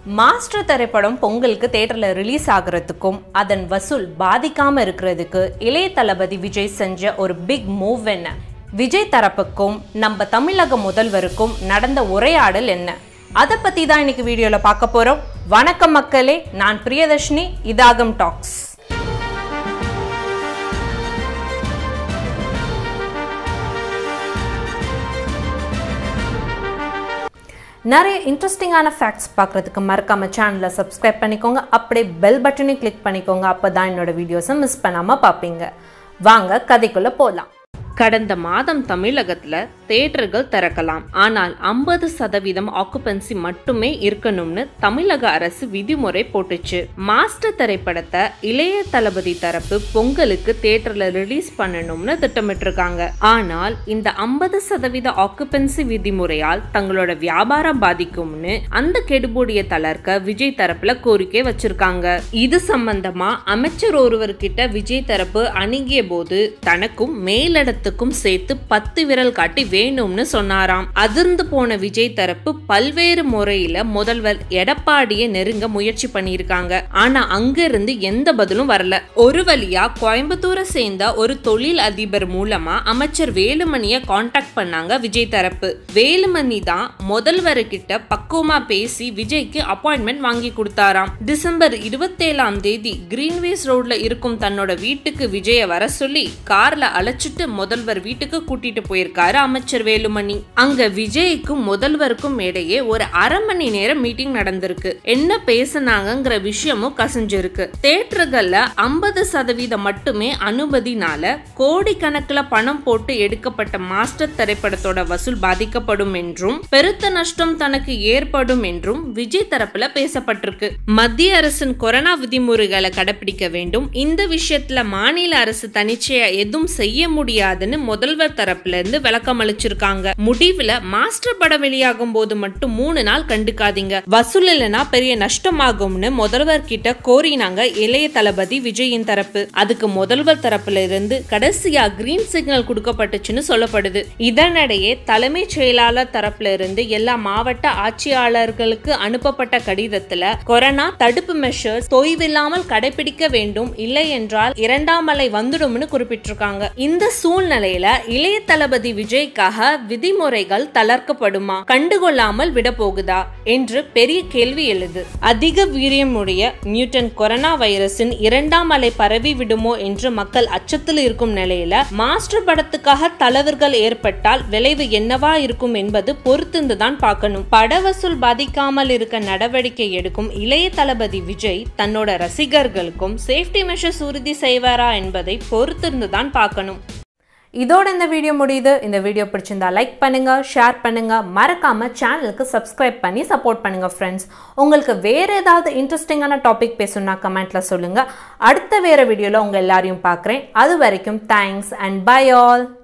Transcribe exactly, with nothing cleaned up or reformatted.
Master திரைப்படம் பொங்கலுக்கு தியேட்டர்ல ரிலீஸ் ஆகிறதுக்கும் அதன் வசூல் பாதிக்காம இருக்கிறதுக்கு இளைய தளபதி விஜய் செஞ்ச ஒரு பிக் மூவ் என்ன? விஜய் தரப்புக்கும் நம்ம தமிழக முதல்வருக்கும் நடந்த உரையாடல் என்ன? அதை பத்தி தான் இன்னைக்கு வீடியோல பார்க்க போறோம். வணக்கம் மக்களே, நான் பிரியதர்ஷினி, இதாகம் டாக்ஸ். நிறைய இன்ட்ரெஸ்டிங்கான ஃபேக்ட்ஸ் பார்க்குறதுக்கு மறக்காம சேனலை சப்ஸ்கிரைப் பண்ணிக்கோங்க. அப்படியே பெல் பட்டனையும் கிளிக் பண்ணிக்கோங்க. அப்போ தான் என்னோட வீடியோஸை மிஸ் பண்ணாமல் பார்ப்பீங்க. வாங்க கதைக்குள்ளே போகலாம். கடந்த மாதம் தமிழகத்துல தியேட்டர்கள் திறக்கலாம், ஆனால் ஐம்பது சதவீதம் ஆக்குபென்சி மட்டுமே இருக்கணும்னு தமிழக அரசு விதிமுறை போட்டுச்சு. மாஸ்டர் திரைப்படத்தை இளைய தளபதி தரப்பு பொங்கலுக்கு தியேட்டர்ல ரிலீஸ் பண்ணணும்னு திட்டமிட்டிருக்காங்க. ஆனால் இந்த ஐம்பது சதவீத ஆக்குபென்சி விதிமுறையால் தங்களோட வியாபாரம் பாதிக்கும்னு அந்த கெடுபடியை தளர்க்க விஜய் தரப்புல கோரிக்கை வச்சிருக்காங்க. இது சம்பந்தமா அமைச்சர் ஒருவர்கிட்ட விஜய் தரப்பு அணுகிய போது தனக்கும் மேலிடத்து சேர்த்து பத்து விரல் காட்டி வேணும்னு சொன்னாராம். அதிர்ந்து போன விஜய் தரப்பு பல்வேறு முறையில முதல்வர் எடப்பாடியை நெருங்க முயற்சி பண்ணிருக்காங்க. ஆனா அங்க இருந்து எந்த பதிலும் வரல. ஒரு வழியா கோயம்புத்தூரை சேர்ந்த ஒரு தொழில் அதிபர் மூலமா அமைச்சர் வேலுமணியை கான்டாக்ட் பண்ணாங்க விஜய் தரப்பு. வேலுமணி தான் முதல்வர்கிட்ட பக்குவமா பேசி விஜய்க்கு அப்பாயின்மெண்ட் வாங்கி கொடுத்தாராம். டிசம்பர் இருபத்தி ஏழாம் தேதி கிரீன்வேஸ் ரோட்ல இருக்கும் தன்னோட வீட்டுக்கு விஜய வர சொல்லி கார்ல அழைச்சிட்டு முதல் முதல்வர் வீட்டுக்கு கூட்டிட்டு போயிருக்காரு அமைச்சர் வேலுமணி. அங்க விஜய்க்கும் முதல்வருக்கும் இடையே ஒரு அரை மணி நேரம் மீட்டிங் நடந்திருக்கு. என்ன பேசினாங்கிற விஷயமும் கசிஞ்சிருக்கு. தியேட்டர்கள்ல ஐம்பது சதவீதம் மட்டுமே அனுமதினால கோடிக்கணக்கில் பணம் போட்டு எடுக்கப்பட்ட மாஸ்டர் திரைப்படத்தோட வசூல் பாதிக்கப்படும் என்றும் பெருத்த நஷ்டம் தனக்கு ஏற்படும் என்றும் விஜய் தரப்புல பேசப்பட்டிருக்கு. மத்திய அரசின் கொரோனா விதிமுறைகளை கடைபிடிக்க வேண்டும். இந்த விஷயத்துல மாநில அரசு தனிச்சையா எதுவும் செய்ய முடியாது முதல்வர் தரப்புல இருந்து விளக்கம் அளிச்சிருக்காங்க. முடிவுல மாஸ்டர் படம் வெளியாகும் போது மட்டும் மூணு நாள் கண்டுக்காதீங்க, வசூல் இல்லைன்னா பெரிய நஷ்டமாகும்னு முதல்வர் கிட்ட கோரினாங்க இளைய தளபதி விஜயின் தரப்பு. அதுக்கு முதல்வர் தரப்புல இருந்து கடைசியா கிரீன் சிக்னல் கொடுக்கப்பட்டுச்சுன்னு சொல்லப்படுது. இதனிடையே தலைமை செயலாளர் தரப்புல இருந்து எல்லா மாவட்ட ஆட்சியாளர்களுக்கு அனுப்பப்பட்ட கடிதத்துல கொரோனா தடுப்பு மெஷர்ஸ் தொய்வில்லாமல் கடைபிடிக்க வேண்டும், இல்லை என்றால் இரண்டாம் அலை வந்துடும்னு குறிப்பிட்டிருக்காங்க. இந்த சூழ்நிலையில இளைய தளபதி விஜய்க்காக விதிமுறைகள் தளர்க்கப்படுமா, கண்டுகொள்ளாமல் விட போகுதா என்று பெரிய கேள்வி எழுது. அதிக வீரியமுடைய மியூட்டன் கொரோனா வைரஸின் இரண்டாம் அலை பரவி விடுமோ என்று மக்கள் அச்சத்தில் இருக்கும் நிலையில மாஸ்டர் படத்துக்காக தளர்வுகள் ஏற்பட்டால் விளைவு என்னவா இருக்கும் என்பது பொறுத்திருந்துதான் பார்க்கணும். பட வசூல் பாதிக்காமல் இருக்க நடவடிக்கை எடுக்கும் இளைய தளபதி விஜய் தன்னோட ரசிகர்களுக்கும் சேஃப்டி மெஷர்ஸ் உறுதி செய்வாரா என்பதை பொறுத்திருந்துதான் பார்க்கணும். இதோட இந்த வீடியோ முடியுது. இந்த வீடியோ பிடிச்சிருந்தா லைக் பண்ணுங்க, ஷேர் பண்ணுங்க, மறக்காம சேனலுக்கு சப்ஸ்கிரைப் பண்ணி சப்போர்ட் பண்ணுங்க ஃப்ரெண்ட்ஸ். உங்களுக்கு வேற ஏதாவது இன்ட்ரெஸ்டிங்கான டாபிக் பேசணும்னா கமெண்ட்ல சொல்லுங்க. அடுத்த வேற வீடியோல உங்க எல்லாரையும் பார்க்குறேன். அது வரைக்கும் தேங்க்ஸ் அண்ட் பை ஆல்.